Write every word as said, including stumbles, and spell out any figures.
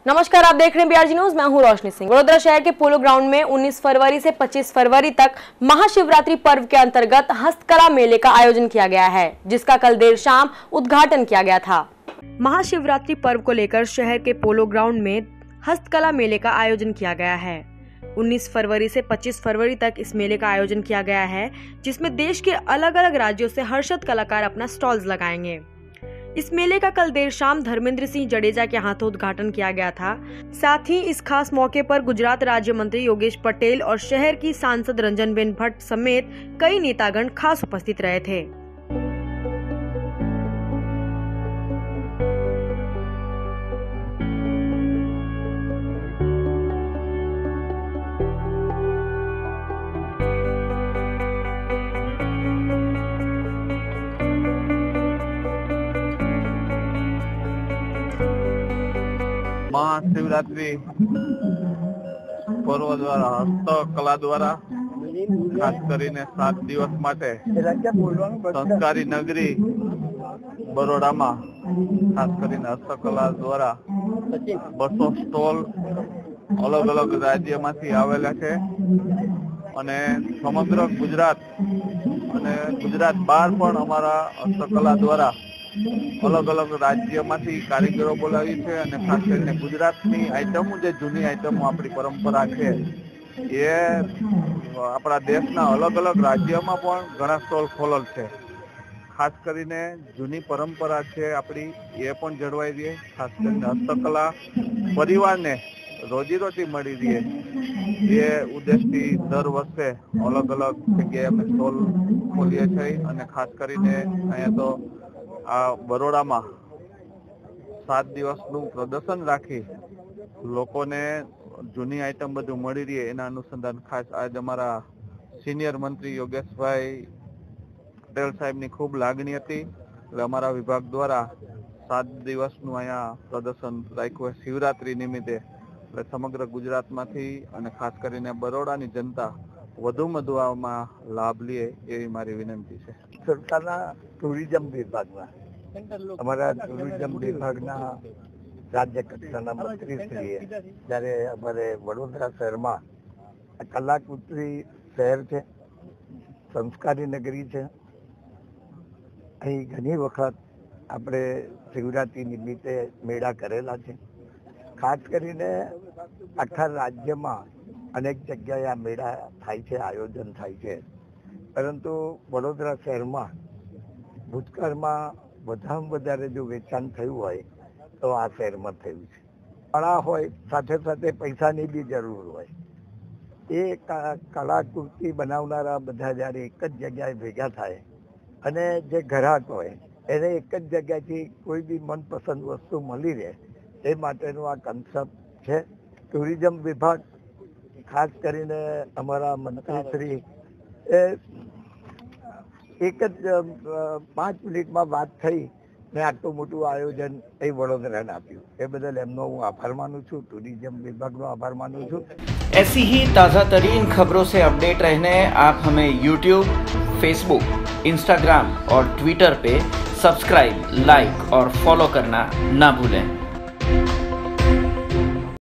नमस्कार, आप देख रहे हैं बीआरजी न्यूज। मैं हूं रोशनी सिंह। वडोदरा शहर के पोलो ग्राउंड में उन्नीस फरवरी से पच्चीस फरवरी तक महाशिवरात्रि पर्व के अंतर्गत हस्तकला मेले का आयोजन किया गया है, जिसका कल देर शाम उद्घाटन किया गया था। महाशिवरात्रि पर्व को लेकर शहर के पोलो ग्राउंड में हस्तकला मेले का आयोजन किया गया है। उन्नीस फरवरी से पच्चीस फरवरी तक इस मेले का आयोजन किया गया है, जिसमें देश के अलग अलग राज्यों से हर्षित कलाकार अपना स्टॉल्स लगाएंगे। इस मेले का कल देर शाम धर्मेंद्र सिंह जडेजा के हाथों उद्घाटन किया गया था। साथ ही इस खास मौके पर गुजरात राज्य मंत्री योगेश पटेल और शहर की सांसद रंजनबेन भट्ट समेत कई नेतागण खास उपस्थित रहे थे। महाशिवरात्रि पर्व द्वारा हस्तकला द्वारा खास करीने सात दिवस माटे संस्कारी नगरी बरोड़ा में खास करीने हस्तकला द्वारा बसो स्टॉल अलग अलग राज्य मांथी आवेला छे अने समग्र गुजरात अने गुजरात बहार पण अमारा हस्तकला द्वारा अलग अलग राज्य मांथी कारीगरो बोलावी छे अने खास करीने गुजरातनी आइटमो जे जूनी आइटमो आपणी परंपरा छे ए आपणा देशना अलग अलग राज्योमां पण घणा स्टॉल खोलेल छे। खास करीने जूनी परंपरा छे आपणी ए पण जळवाई रहे। खास करीने हस्तकला परिवारने रोजीरोटी मळी रहे ए उद्देशथी दर वर्षे अलग अलग जग्याए अमे स्टॉल खोलीए छीए अने खास करीने अहींया तो आ बरोड़ा में सात दिवसનું प्रदर्शन राखी लोकोने जूनी आइटम बधु मળી રહે એના અનુસંધાન ખાસ આજ અમારા સિનિયર મંત્રી યોગેશભાઈ પટેલ સાહેબની ખૂબ લાગણી હતી એટલે અમારા વિભાગ દ્વારા સાત દિવસનું અહીંયા પ્રદર્શન રાખ્યું શિવરાત્રી નિમિત્તે એટલે સમગ્ર ગુજરાતમાંથી અને ખાસ કરીને બરોડાની જનતા વધુમાં વધુ આમાં લાભ લે એવી મારી વિનંતી છે। સરકારના ટુરિઝમ વિભાગના અમારા ટુરિઝમ વિભાગના રાજ્ય કક્ષાના મંત્રીશ્રીએ જ્યારે અમારે વડોદરા શહેરમાં કલાકૃતિ શહેર છે, સંસ્કારી નગરી છે, અહીં ઘણી વખત આપણે શિવરાત્રી નિમિત્તે મેળા કરેલા છે। ખાસ કરીને આખા રાજ્યમાં અનેક જગ્યાએ આ મેળા થાય છે, આયોજન થાય છે, પરંતુ વડોદરા શહેરમાં ભૂતકાળમાં વધારેમાં વધારે જો વેચાણ થયું હોય તો આ શહેરમાં થયું છે। કળા હોય સાથે સાથે પૈસાની બી જરૂર હોય। એ કલાકૃતિ બનાવનારા બધા જ્યારે એક જ જગ્યાએ ભેગા થાય અને જે ગ્રાહક હોય એને એક જ જગ્યાએથી કોઈ બી મનપસંદ વસ્તુ મળી રહે એ માટેનું આ કન્સેપ્ટ છે। ટુરિઝમ વિભાગ ખાસ કરીને અમારા મંત્રીશ્રી એ એક જ પાંચ મિનિટમાં વાત થઈ ને આટલું મોટું આયોજન એ વડોદરાને આપ્યું એ બદલ એમનો હું આભાર માનું છું, ટુરિઝમ વિભાગનો આભાર માનું છું। ऐसी ही ताज़ा तरीन खबरों से अपडेट रहने आप हमें यूट्यूब, फेसबुक, इंस्टाग्राम और ट्विटर पे सब्सक्राइब, लाइक और फॉलो करना ना भूलें।